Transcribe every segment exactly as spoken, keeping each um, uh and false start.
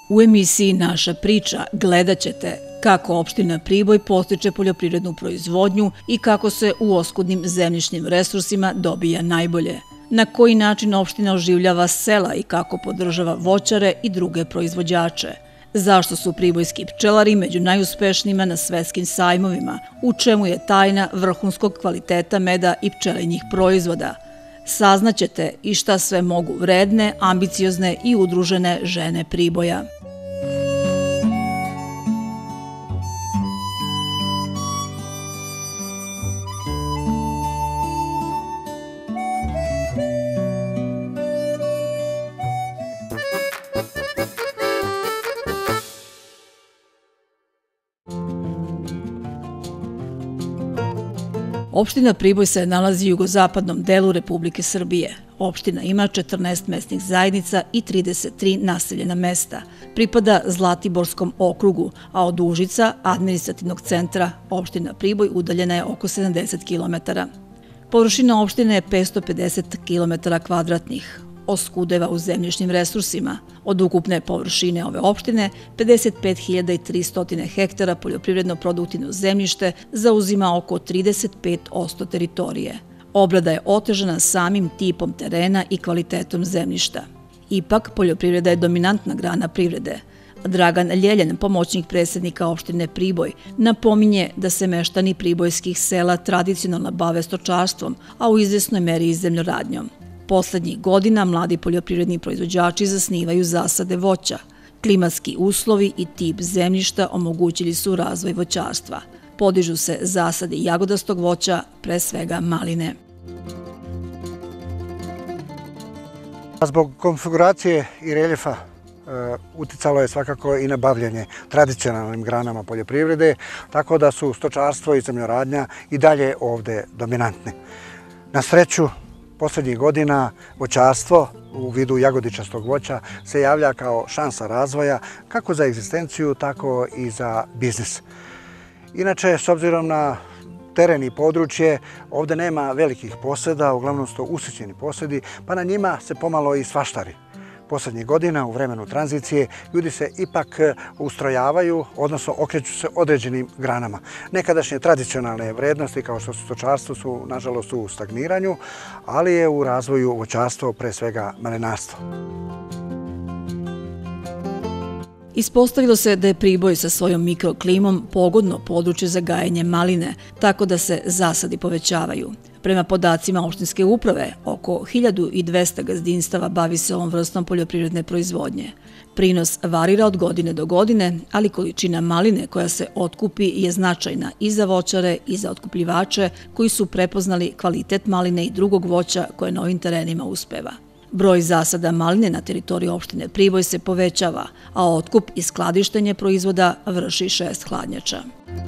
U emisiji Naša priča gledat ćete kako opština Priboj podstiče poljoprivrednu proizvodnju i kako se u oskudnim zemljišnim resursima dobija najbolje. Na koji način opština oživljava sela i kako podržava voćare i druge proizvođače. Zašto su pribojski pčelari među najuspešnijima na svetskim sajmovima, u čemu je tajna vrhunskog kvaliteta meda i pčelinjih proizvoda. Saznaćete i šta sve mogu vredne, ambiciozne i udružene žene Priboja. Opština Priboj se nalazi u jugozapadnom delu Republike Srbije. Opština ima četrnaest mesnih zajednica i trideset tri naseljena mesta. Pripada Zlatiborskom okrugu, a od Užica, administrativnog centra, opština Priboj udaljena je oko sedamdeset kilometara. Površina opštine je petsto pedeset kilometara kvadratnih. Oskudeva u zemljišnim resursima. Od ukupne površine ove opštine, pedeset pet hiljada tristo hektara poljoprivredno-produktivno zemljište zauzima oko trideset pet posto teritorije. Obrada je otežana samim tipom terena i kvalitetom zemljišta. Ipak, poljoprivreda je dominantna grana privrede. Dragan Ljeljan, pomoćnik predsjednika opštine Priboj, napominje da se meštani pribojskih sela tradicionalno bave stočarstvom, a u izvesnoj meri i zemljoradnjom. Poslednjih godina mladi poljoprivredni proizvođači zasnivaju zasade voća. Klimatski uslovi i tip zemljišta omogućili su razvoj voćarstva. Podižu se zasade jagodastog voća, pre svega maline. Zbog konfiguracije i reljefa uticalo je svakako i na bavljenje tradicionalnim granama poljoprivrede, tako da su stočarstvo i zemljoradnja i dalje ovde dominantni. Na sreću, poslednjih godina voćarstvo u vidu jagodičastog voća se javlja kao šansa razvoja kako za egzistenciju, tako i za biznis. Inače, s obzirom na teren i područje, ovde nema velikih poseda, uglavnom su to usitnjeni posedi, pa na njima se pomalo i svaštari. Poslednjih godina, u vremenu tranzicije, ljudi se ipak ustrojavaju, odnosno okreću se određenim granama. Nekadašnje tradicionalne vrednosti, kao što su stočarstvo, su nažalost u stagniranju, ali je u razvoju voćarstvo, pre svega malinarstvo. Ispostavilo se da je Priboj sa svojom mikroklimom pogodno područje za gajenje maline, tako da se zasadi povećavaju. Prema podacima opštinske uprave, oko hiljadu dvesta gazdinstava bavi se ovom vrstom poljoprivredne proizvodnje. Prinos varira od godine do godine, ali količina maline koja se otkupi je značajna i za voćare i za otkupljivače koji su prepoznali kvalitet maline i drugog voća koje na ovim terenima uspeva. Broj zasada maline na teritoriji opštine Priboj se povećava, a otkup i skladištenje proizvoda vrši šest hladnjača.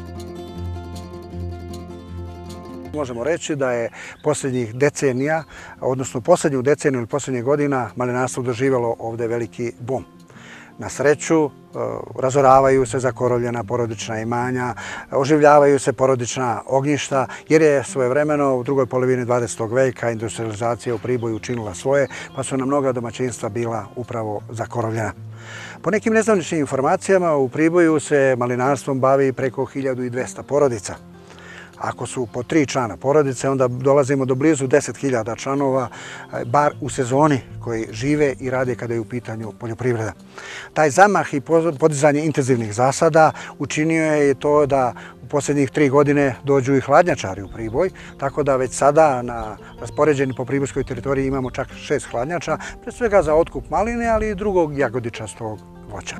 Možemo reći da je posljednjih decenija, odnosno posljednju deceniju ili posljednjih godina, malinarstvo doživjelo ovde veliki bum. Na sreću, razoravaju se zakorovljena porodična imanja, oživljavaju se porodična ognjišta, jer je svojevremeno u drugoj polovini dvadesetog veka industrializacija u Priboju učinila svoje, pa su na mnoga domaćinstva bila upravo zakorovljena. Po nekim nezvaničnim informacijama, u Priboju se malinarstvom bavi preko hiljadu dvesta porodica. Ako su po tri člana porodice, onda dolazimo do blizu deset hiljada članova, bar u sezoni, koji žive i rade kada je u pitanju poljoprivreda. Taj zamah i podizanje intenzivnih zasada učinio je to da u posljednjih tri godine dođu i hladnjačari u Priboj, tako da već sada na raspoređeni po pribojskoj teritoriji imamo čak šest hladnjača, pre svega za otkup maline, ali i drugog jagodičastog voća.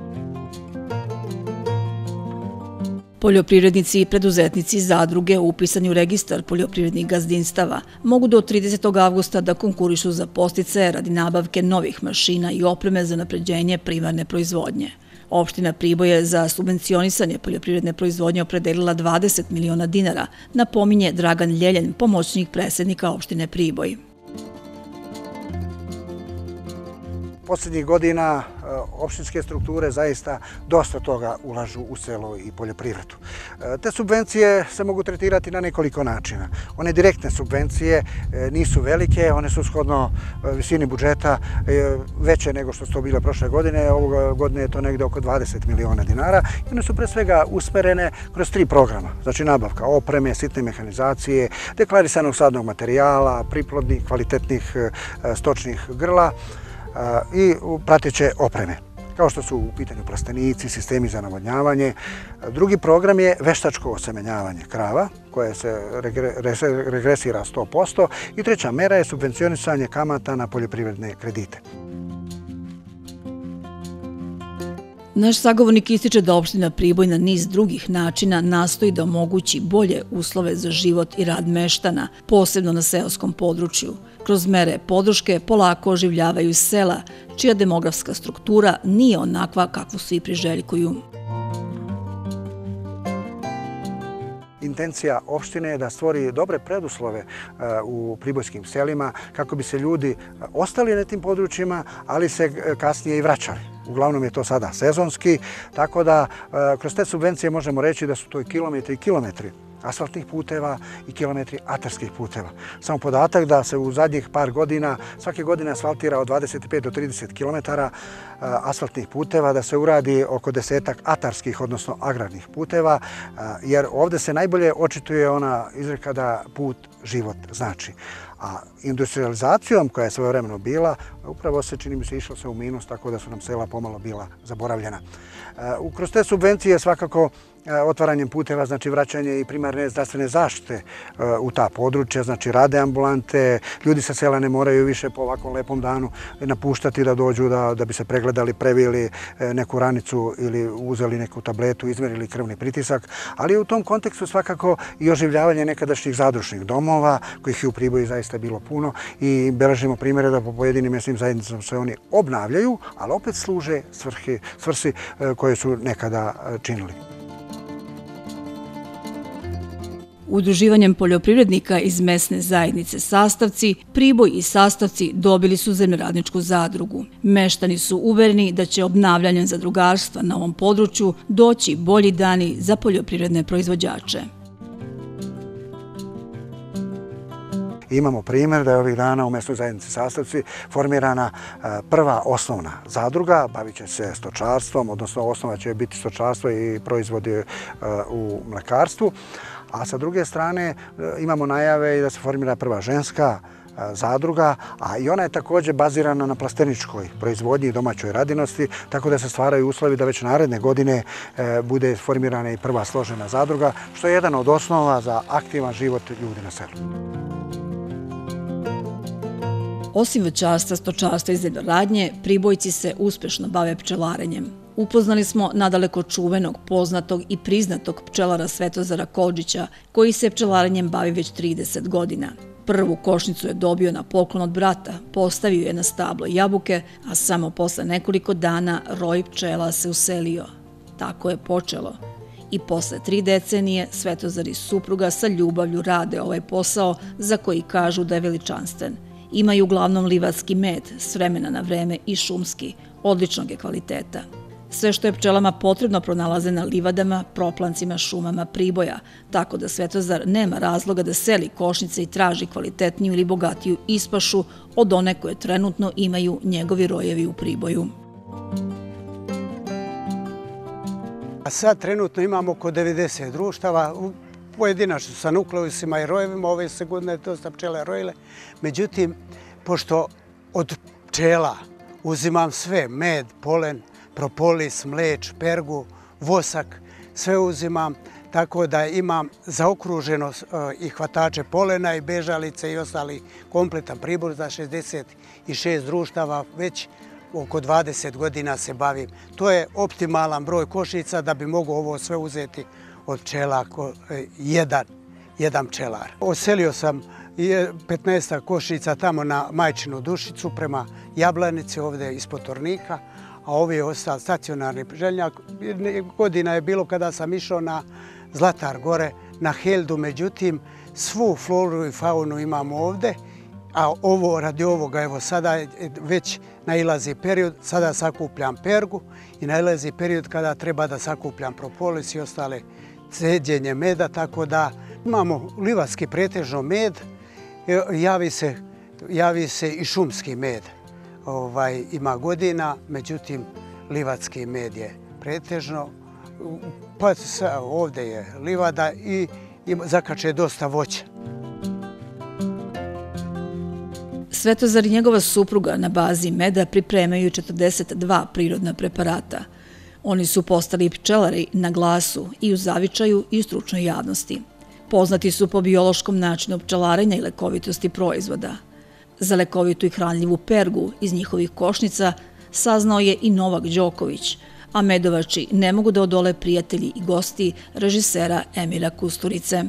Poljoprivrednici i preduzetnici zadruge upisani u registar poljoprivrednih gazdinstava mogu do tridesetog avgusta da konkurišu za podsticaje radi nabavke novih mašina i opreme za napređenje primarne proizvodnje. Opština Priboj je za subvencionisanje poljoprivredne proizvodnje opredelila dvadeset miliona dinara, napominje Dragan Ljeljan, pomoćnik predsjednika opštine Priboj. Posljednjih godina opštinske strukture zaista dosta toga ulažu u selo i poljoprivredu. Te subvencije se mogu tretirati na nekoliko načina. One direktne subvencije nisu velike, one su shodno visini budžeta veće nego što su to bile prošle godine. Ovoga godine je to negde oko dvadeset miliona dinara i one su pre svega usmerene kroz tri programa. Znači nabavka opreme, sitne mehanizacije, deklarisanog sadnog materijala, priplodnih, kvalitetnih stočnih grla i prateće opreme, kao što su u pitanju plastenici, sistemi za navodnjavanje. Drugi program je veštačko osemenjavanje krava, koje se regresira sto posto. I treća mera je subvencionisanje kamata na poljoprivredne kredite. Naš sagovornik ističe da opština Priboj na niz drugih načina nastoji da omogući bolje uslove za život i rad meštana, posebno na seoskom području. Kroz mere podrške polako oživljavaju sela, čija demografska struktura nije onakva kakvu svi priželjkuju. Intencija opštine je da stvori dobre preduslove u pribojskim selima kako bi se ljudi ostali na tim područjima, ali se kasnije i vraćali. Uglavnom je to sada sezonski, tako da kroz te subvencije možemo reći da su to i kilometri i kilometri asfaltnih puteva i kilometri atarskih puteva. Samo podatak da se u zadnjih par godina svake godine asfaltira od dvadeset pet do trideset kilometara asfaltnih puteva, da se uradi oko desetak atarskih, odnosno agrarnih puteva, jer ovdje se najbolje očituje ona izreka da put život znači. A industrializacijom koja je svojevremeno bila, upravo se, čini mi se, išlo se u minus, tako da su nam sela pomalo bila zaboravljena. Kroz te subvencije svakako otvaranjem puteva, znači vraćanje i primarne zdravstvene zaštite u ta područja, znači rade ambulante, ljudi sa sela ne moraju više po ovakvom lepom danu napuštati da dođu da bi se pregledali, previli neku ranicu ili uzeli neku tabletu, izmerili krvni pritisak, ali u tom kontekstu svakako i oživljavanje nekadašnjih zadružnih domova, kojih je u Priboju zaista bilo puno i beležimo primjere da po pojedinim mjesnim zajednicama se oni obnavljaju, ali opet služe svrsi koje su nekada činili. Udruživanjem poljoprivrednika iz mesne zajednice Sastavci, Priboj i Sastavci dobili su zemljoradničku zadrugu. Meštani su uvereni da će obnavljanjem zadrugarstva na ovom području doći bolji dani za poljoprivredne proizvođače. Imamo primjer da je ovih dana u mesnoj zajednici Sastavci formirana prva osnovna zadruga, bavit će se stočarstvom, odnosno osnova će biti stočarstvo i proizvodi u mlekarstvu. A sa druge strane imamo najave i da se formira prva ženska zadruga, a i ona je također bazirana na plasteničkoj proizvodnji i domaćoj radinosti, tako da se stvaraju uslovi da već naredne godine bude formirana i prva složena zadruga, što je jedan od osnova za aktivan život ljudi na selu. Osim voćarstva, stočarstva i zemljoradnje, Pribojci se uspešno bave pčelarenjem. Upoznali smo nadaleko čuvenog, poznatog i priznatog pčelara Svetozara Kodžića, koji se pčelarenjem bavi već trideset godina. Prvu košnicu je dobio na poklon od brata, postavio je na stablo jabuke, a samo posle nekoliko dana roj pčela se uselio. Tako je počelo. I posle tri decenije Svetozar i supruga sa ljubavlju rade ovaj posao za koji kažu da je veličanstven. Imaju uglavnom livatski med, s vremena na vreme i šumski, odličnog je kvaliteta. Sve što je pčelama potrebno pronalaze na livadama, proplancima, šumama Priboja, tako da Svetozar nema razloga da seli košnice i traži kvalitetniju ili bogatiju ispašu od one koje trenutno imaju njegovi rojevi u Priboju. A sad trenutno imamo oko devedeset društava, pojedinačno sa nukleusima i rojevima, ove se godine dosta pčele rojile. Međutim, pošto od pčela uzimam sve, med, polen, propolis, mleč, pergu, vosak, sve uzimam, tako da imam zaokruženo i hvatače polena i bežalice i ostali kompletan pribor za šezdeset šest društava, već oko dvadeset godina se bavim. To je optimalan broj košnica da bi mogo ovo sve uzeti od pčela jedan, jedan pčelar. Oselio sam petnaest košnica tamo na Majčinu Dušicu prema Jablanici, ovdje ispod Tornika, a ovi je ostao stacionarni željnjak. Godina je bilo kada sam išao na Zlatar gore, na Heldu, međutim, svu floru i faunu imamo ovdje a ovo radi ovoga, evo sada već nailazi period, sada sakupljam pergu i nailazi period kada treba da sakupljam propolis i ostale ceđenje meda, tako da imamo livatski pretežno med, javi se, javi se i šumski med. Ovaj, ima godina, međutim livatski med je pretežno, pa ovdje je livada i, i zakače dosta voća. Svetozar i njegova supruga na bazi meda pripremaju četrdeset dva prirodna preparata. Oni su postali pčelari na glasu i u zavičaju i u stručnoj javnosti. Poznati su po biološkom načinu pčelarenja i lekovitosti proizvoda. Za lekovitu i hranljivu pergu iz njihovih košnica saznao je i Novak Đoković, a medovači ne mogu da odole prijatelji i gosti režisera Emira Kusturice.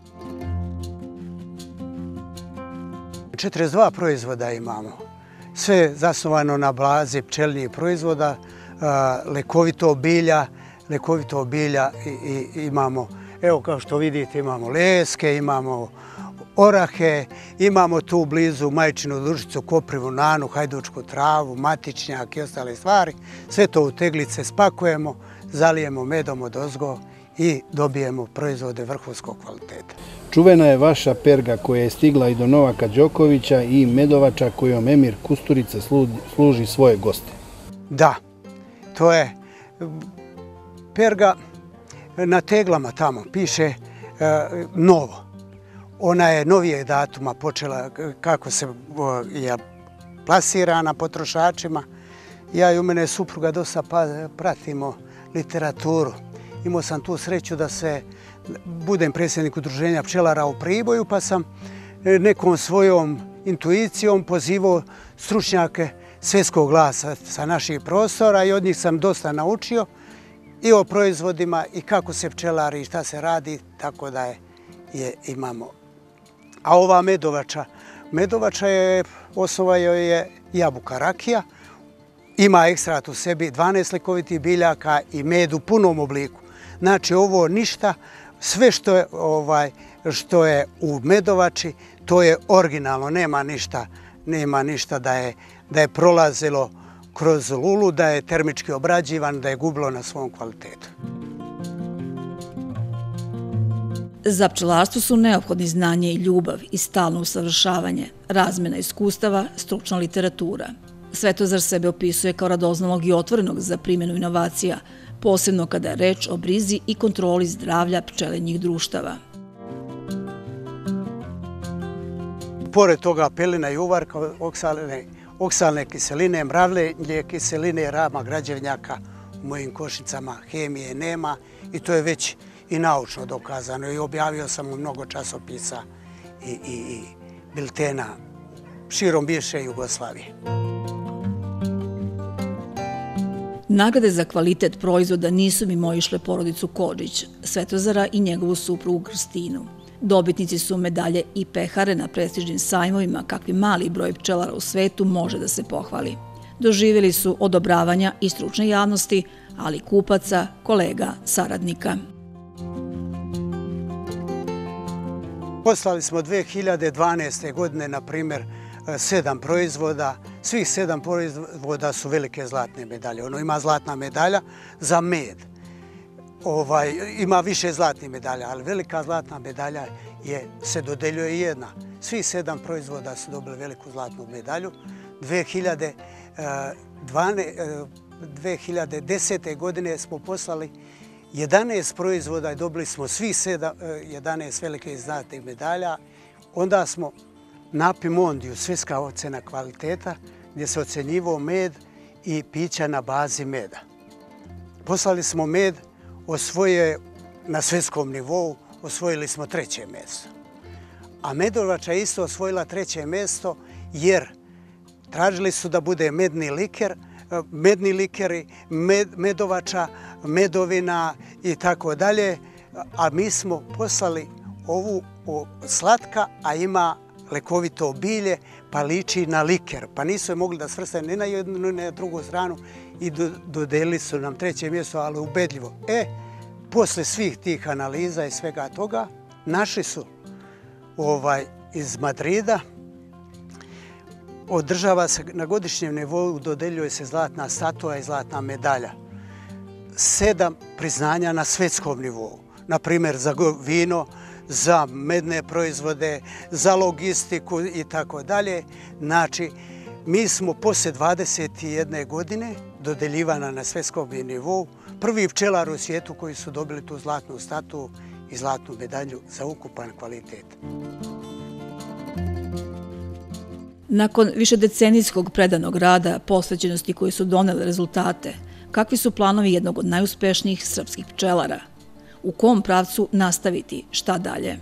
četrdeset dva proizvoda imamo. Sve zasnovano na bazi pčelinjih proizvoda, lekovito bilja, lekovito bilja i imamo, evo kao što vidite, imamo leske, imamo orahe, imamo tu blizu majčinu dušicu, koprivu, nanu, hajdučku travu, matičnjak i ostale stvari. Sve to u teglice spakujemo, zalijemo medom odozgo i dobijemo proizvode vrhunskog kvaliteta. Čuvena je vaša perga koja je stigla i do Novaka Đokovića i medovača kojom Emir Kusturica služi svoje goste. Da, to je perga na teglama tamo, piše e, novo. Ona je novijeg datuma počela kako se je plasirana potrošačima. Ja i u mene supruga dosta pa, pratimo literaturu. Imao sam tu sreću da se budem predsjednik udruženja pčelara u Priboju, pa sam nekom svojom intuicijom pozivao stručnjake svjetskog glasa sa naših prostora i od njih sam dosta naučio i o proizvodima i kako se pčelari i šta se radi, tako da je, je imamo. A ova medovača, medovača je, osnova joj je jabuka rakija, ima ekstrat u sebi dvanaest lekovitih biljaka i med u punom obliku. Znači ovo ništa, sve što je, ovaj, što je u medovači, to je originalno, nema ništa, nema ništa da je, da je prolazilo kroz lulu, da je termički obrađivan, da je gubilo na svom kvalitetu. Za pčelarstvo su neophodni znanje i ljubav i stalno usavršavanje, razmjena iskustava, stručna literatura. Svetozar sebe opisuje kao radoznalog i otvorenog za primjenu inovacija, posebno kada je reč o brizi i kontroli zdravlja pčelinjih društava. Pored toga pelina i uvarka, oksalne, oksalne kiseline, mravljenje kiseline, rama građevnjaka u mojim košnicama, hemije nema i to je već i naučno dokazano i objavio sam u mnogo časopisa i, i, i biltena širom bivše Jugoslavije. Nagrade za kvalitet proizvoda nisu mimoišle porodicu Kodžić, Svetozara i njegovu suprugu Krstinu. Dobitnici su medalje i pehare na prestižnim sajmovima kakvi mali broj pčelara u svetu može da se pohvali. Doživjeli su odobravanja i stručne javnosti, ali kupaca, kolega, saradnika. Poslali smo dve hiljade dvanaeste. godine, na primjer, sedam proizvoda. Svih sedam proizvoda su velike zlatne medalje. Ono ima zlatna medalja za med. Ovaj, ima više zlatnih medalja, ali velika zlatna medalja je, se dodeljuje jedna. Svih sedam proizvoda su dobili veliku zlatnu medalju. dve hiljade desete. godine smo poslali jedanaest proizvoda i dobili smo svih jedanaest velike zlatnih medalja. Onda smo Napi Mondiju, svjetska ocena kvaliteta, gdje se ocenjivao med i pića na bazi meda. Poslali smo med, osvoje na svjetskom nivou, osvojili smo treće mjesto. A medovača je isto osvojila treće mjesto jer tražili su da bude medni liker, medni likeri, med, medovača, medovina i tako dalje. A mi smo poslali ovu slatka, a ima lekovito bilje, pa liči na liker. Pa nisu je mogli da svrstaju ni na jednu, ni na drugu stranu i dodelili su nam treće mjesto, ali ubedljivo. E, posle svih tih analiza i svega toga, našli su ovaj, iz Madrida održava se na godišnjem nivou, dodeljuje se zlatna statua i zlatna medalja. Sedam priznanja na svetskom nivou, na primjer za vino, za medne proizvode, za logistiku i tako dalje. Znači, mi smo poslije dvadeset jedne godine dodeljivana na svetskom nivou prvi pčelar u svijetu koji su dobili tu zlatnu statu i zlatnu medalju za ukupan kvalitet. Nakon višedecenijskog predanog rada, posvećenosti koji su doneli rezultate, kakvi su planovi jednog od najuspešnijih srpskih pčelara? U kom pravcu nastaviti, šta dalje?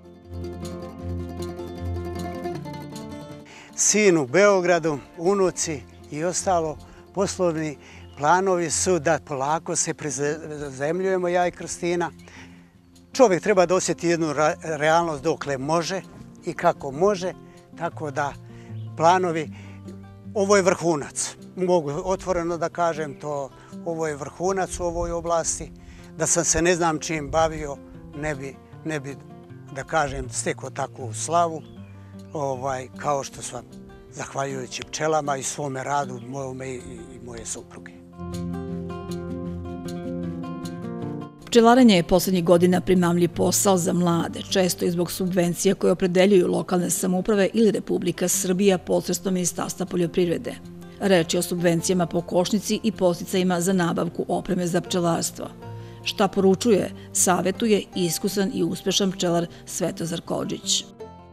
Sin u Beogradu, unuci i ostalo poslovni planovi su da polako se prizemljujemo, ja i Kristina. Čovjek treba da osjeti jednu realnost dokle može i kako može, tako da planovi, ovo je vrhunac. Mogu otvoreno da kažem to, ovo je vrhunac u ovoj oblasti. Da sam se ne znam čim bavio, ne bi, ne bi da kažem, stekao takvu slavu, ovaj, kao što sam, zahvaljujući pčelama i svome radu, mojome i, i moje supruge. Pčelarenje je posljednjih godina primamljiv posao za mlade, često i zbog subvencija koje opredeljuju lokalne samouprave ili Republika Srbija posredstvom Ministarstva poljoprivrede. Reč je o subvencijama po košnici i podsticajima za nabavku opreme za pčelarstvo. Šta poručuje, savjetuje iskusan i uspešan pčelar Svetozar Kodžić.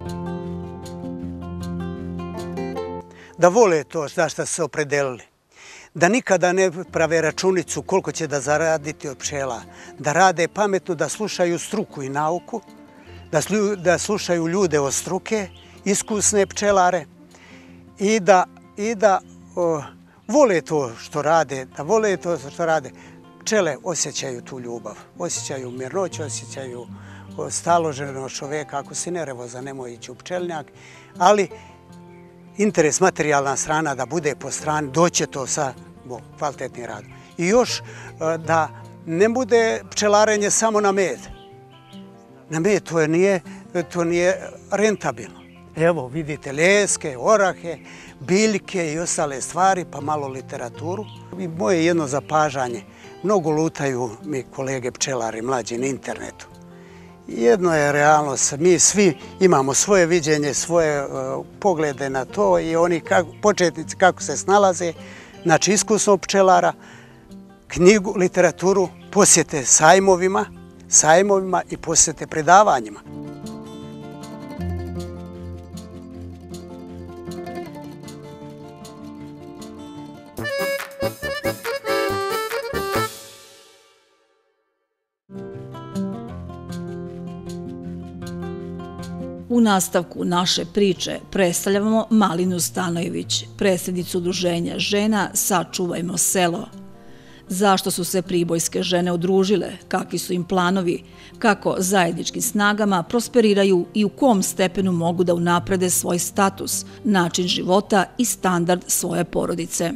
Da vole to za što se opredelili. Da nikada ne prave računicu koliko će da zaraditi od pčela. Da rade pametno, da slušaju struku i nauku, da, slu, da slušaju ljude od struke, iskusne pčelare i da, i da o, vole to što rade, da vole to što rade. Pčele osjećaju tu ljubav, osjećaju mirnoću, osjećaju staloženost čoveka. Ako si nervozan, nemoj ići u pčelnjak, ali interes, materijalna strana da bude po strani, doće to sa kvalitetnim radom. I još da ne bude pčelarenje samo na med. Na med to nije, to nije rentabilno. Evo vidite ljeske, orahe, biljke i ostale stvari, pa malo literaturu. I moje jedno zapažanje, mnogo lutaju mi kolege pčelari mlađi na internetu. Jedno je realnost, mi svi imamo svoje viđenje, svoje uh, poglede na to i oni kako, početnici kako se snalaze, znači iskusnog pčelara, knjigu, literaturu, posjete sajmovima, sajmovima i posjete predavanjima. U nastavku naše priče predstavljamo Malinu Stanojević, predsjednicu udruženja žena Sačuvajmo selo. Zašto su se pribojske žene udružile, kakvi su im planovi, kako zajedničkim snagama prosperiraju i u kom stepenu mogu da unaprede svoj status, način života i standard svoje porodice.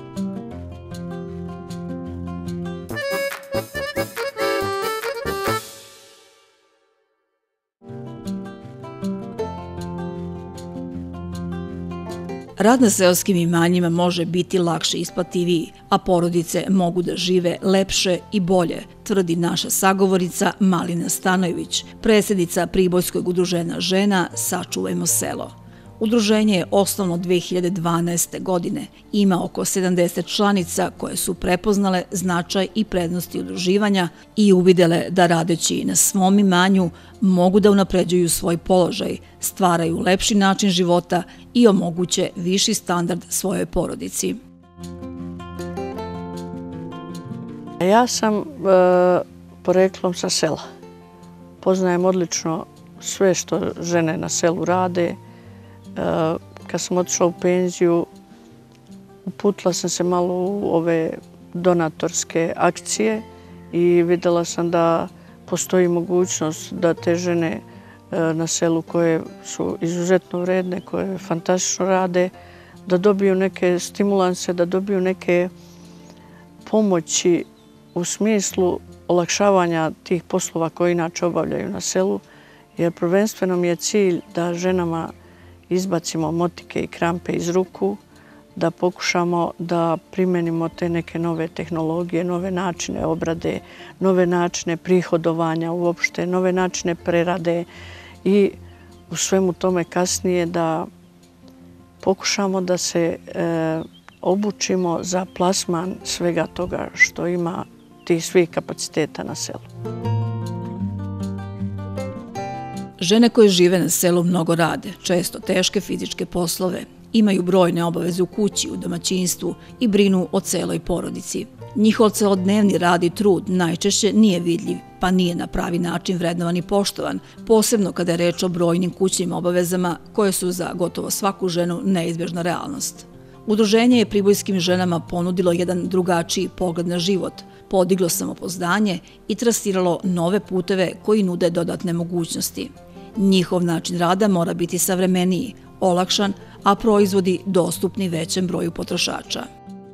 Rad na seoskim imanjima može biti lakše i isplativiji, a porodice mogu da žive lepše i bolje, tvrdi naša sagovorica Malina Stanojević, predsjednica Pribojskog udruženja žena Sačuvajmo selo. Udruženje je osnovno dve hiljade dvanaeste. godine. Ima oko sedamdeset članica koje su prepoznale značaj i prednosti udruživanja i uvidele da radeći na svom imanju mogu da unapređuju svoj položaj, stvaraju lepši način života i omoguće viši standard svojoj porodici. Ja sam e, poreklom sa sela. Poznajem odlično sve što žene na selu rade. Kad sam otišla u penziju, uputila sam se malo u ove donatorske akcije i vidjela sam da postoji mogućnost da te žene na selu koje su izuzetno vredne, koje fantastično rade, da dobiju neke stimulanse, da dobiju neke pomoći u smislu olakšavanja tih poslova koje inače obavljaju na selu, jer prvenstveno mi je cilj da ženama izbacimo motike i krampe iz ruku, da pokušamo da primenimo te neke nove tehnologije, nove načine obrade, nove načine prihodovanja uopšte, nove načine prerade i u svemu tome kasnije da pokušamo da se e, obučimo za plasman svega toga što ima tih svih kapaciteta na selu. Žene koje žive na selu mnogo rade, često teške fizičke poslove, imaju brojne obaveze u kući, u domaćinstvu i brinu o celoj porodici. Njihov celodnevni rad i trud najčešće nije vidljiv, pa nije na pravi način vrednovan i poštovan, posebno kada je reč o brojnim kućnim obavezama koje su za gotovo svaku ženu neizbježna realnost. Udruženje je pribojskim ženama ponudilo jedan drugačiji pogled na život, podiglo samopoznanje i trasiralo nove puteve koji nude dodatne mogućnosti. Njihov način rada mora biti savremeniji, olakšan, a proizvodi dostupni većem broju potrošača.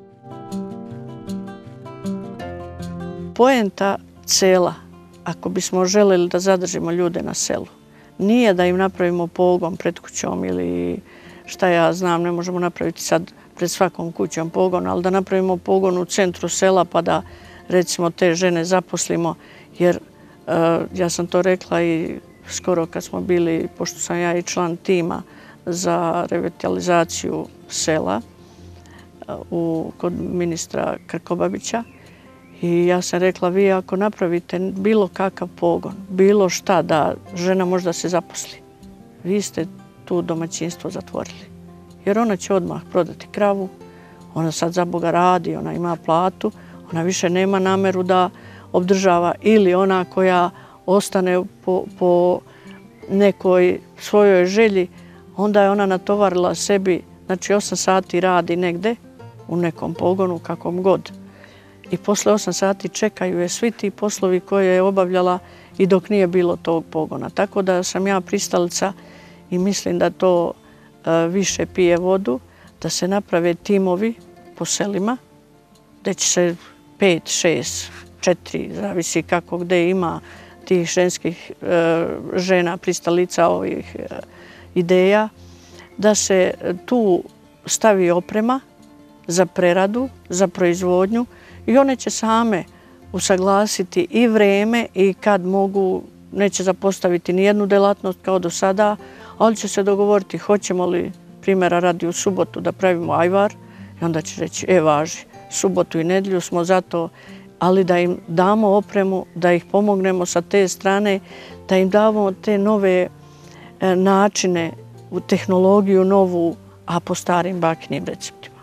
Poenta sela, ako bismo želeli da zadržimo ljude na selu, nije da im napravimo pogon pred kućom ili šta ja znam, ne možemo napraviti sad pred svakom kućom pogon, ali da napravimo pogon u centru sela pa da recimo te žene zaposlimo, jer ja sam to rekla i skoro kad smo bili, pošto sam ja i član tima za revitalizaciju sela u, kod ministra Krkobabića, i ja sam rekla, vi ako napravite bilo kakav pogon, bilo šta da žena možda se zaposli, vi ste tu domaćinstvo zatvorili. Jer ona će odmah prodati kravu, ona sad za Boga radi, ona ima platu, ona više nema nameru da obdržava, ili ona koja ostane po, po nekoj svojoj želji, onda je ona natovarila sebi, znači osam sati radi negde u nekom pogonu, kakvom god. I posle osam sati čekaju je svi ti poslovi koje je obavljala i dok nije bilo tog pogona. Tako da sam ja pristalica i mislim da to više pije vodu, da se naprave timovi po selima, gde će se pet, šest, četiri, zavisi kako gde ima tih ženskih žena pristalica ovih ideja, da se tu stavi oprema za preradu, za proizvodnju i one će same usaglasiti i vreme i kad mogu, neće zapostaviti nijednu delatnost kao do sada, ali će se dogovoriti hoćemo li, primjera radi, u subotu da pravimo ajvar i onda će reći, e važi, subotu i nedjelju smo zato, ali da im damo opremu, da ih pomognemo sa te strane, da im damo te nove načine, u tehnologiju novu, a po starim bakinim receptima.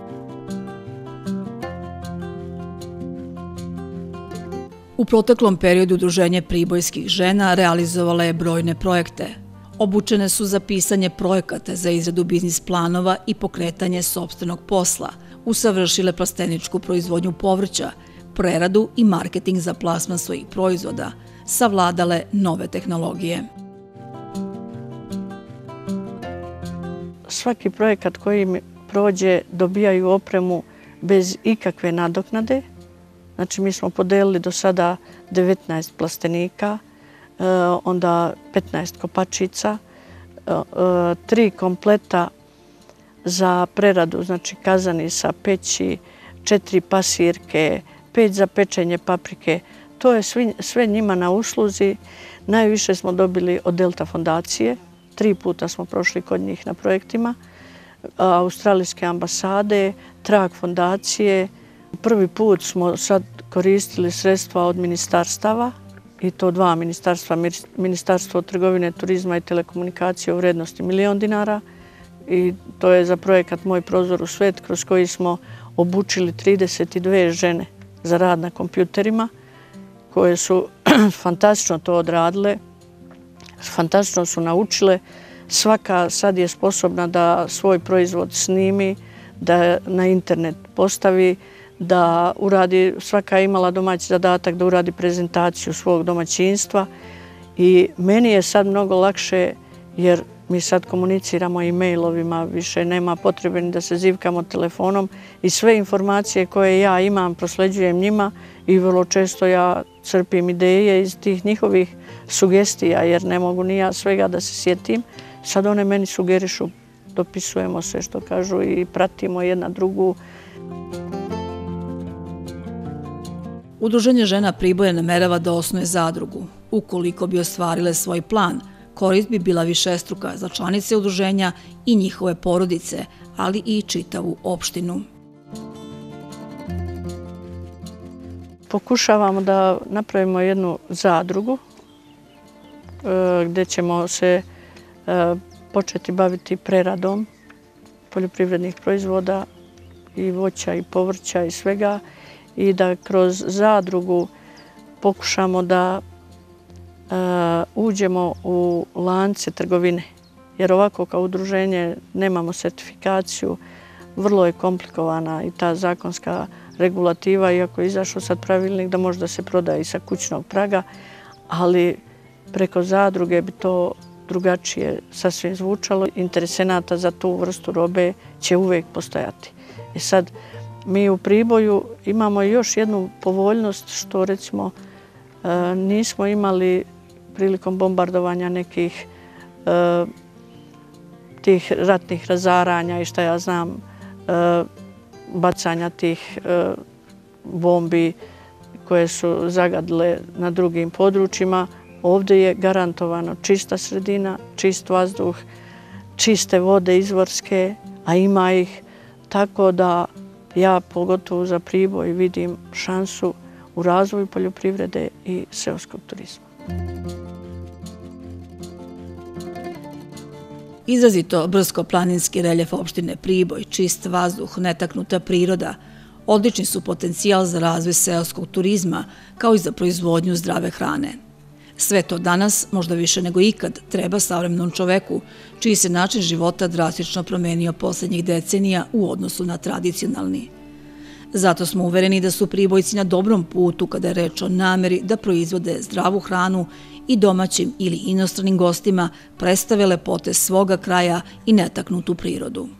U proteklom periodu Udruženje pribojskih žena realizovala je brojne projekte. Obučene su za pisanje projekata za izradu biznis planova i pokretanje sopstvenog posla, usavršile plasteničku proizvodnju povrća, preradu i marketing za plasman svojih proizvoda, savladale nove tehnologije. Svaki projekat koji mi prođe dobijaju opremu bez ikakve nadoknade. Znači mi smo podelili do sada devetnaest plastenika, onda petnaest kopačica, tri kompleta za preradu, znači kazani sa peći, četiri pasirke, peć za pečenje paprike. To je sve njima na usluzi. Najviše smo dobili od Delta fondacije. Tri puta smo prošli kod njih na projektima. Australijske ambasade, Trag fondacije. Prvi put smo sad koristili sredstva od ministarstava, i to dva ministarstva, Ministarstvo trgovine, turizma i telekomunikacije u vrednosti milion dinara. I to je za projekat Moj prozor u svet, kroz koji smo obučili trideset dve žene za rad na kompjuterima, koje su fantastično to odradile, fantastično su naučile. Svaka sad je sposobna da svoj proizvod snimi, da na internet postavi, da uradi, svaka je imala domaći zadatak da uradi prezentaciju svog domaćinstva. I meni je sad mnogo lakše, jer mi sad komuniciramo e-mailovima, više nema potrebe ni da se zivkamo telefonom i sve informacije koje ja imam prosleđujem njima i vrlo često ja crpim ideje iz tih njihovih sugestija, jer ne mogu ni ja svega da se sjetim. Sad one meni sugerišu, dopisujemo sve što kažu i pratimo jedna drugu. Udruženje žena Priboja namerava da osnuje zadrugu. Ukoliko bi ostvarile svoj plan, korist bi bila višestruka za članice udruženja i njihove porodice, ali i čitavu opštinu. Pokušavamo da napravimo jednu zadrugu gdje ćemo se početi baviti preradom poljoprivrednih proizvoda i voća i povrća i svega i da kroz zadrugu pokušamo da uđemo u lance trgovine. Jer ovako kao udruženje nemamo sertifikaciju, vrlo je komplikovana i ta zakonska regulativa, iako je izašao sad pravilnik da može da se prodaje i sa kućnog praga, ali preko zadruge bi to drugačije sasvim zvučalo. Interesenata za tu vrstu robe će uvijek postojati. E sad, mi u Priboju imamo još jednu povoljnost što recimo nismo imali prilikom bombardovanja nekih tih ratnih razaranja i šta ja znam, bacanja tih bombi koje su zagadile na drugim područjima. Ovdje je garantovano čista sredina, čist vazduh, čiste vode izvorske, a ima ih, tako da ja pogotovo za Priboj vidim šansu u razvoju poljoprivrede i seoskog turizma. Izrazito brdsko-planinski reljef opštine Priboj, čist vazduh, netaknuta priroda, odlični su potencijal za razvoj seoskog turizma, kao i za proizvodnju zdrave hrane. Sve to danas, možda više nego ikad, treba savremenom čoveku, čiji se način života drastično promenio posljednjih decenija u odnosu na tradicionalni. Zato smo uvereni da su Pribojci na dobrom putu kada je reč o nameri da proizvode zdravu hranu i domaćim ili inostranim gostima predstave lepote svoga kraja i netaknutu prirodu.